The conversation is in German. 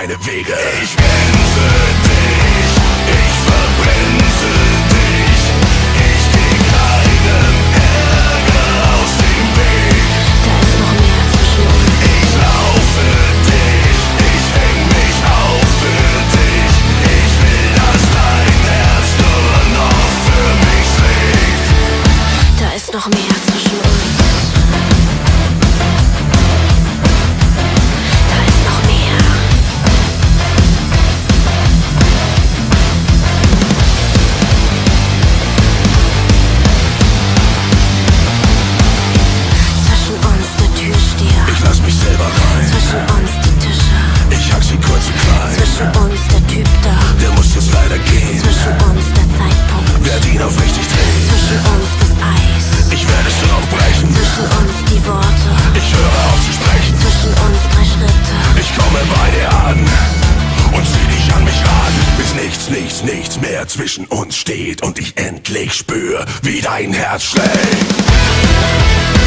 deine Wege. Ich bin für dich, ich verbremse dich, ich geh keinem Ärger aus dem Weg. Da ist noch mehr zwischen uns. Ich lauf für dich, ich häng mich auf für dich. Ich will, dass dein Herz nur noch für mich schlägt. Da ist noch mehr zwischen uns. Nichts mehr zwischen uns steht und ich endlich spür, wie dein Herz schlägt.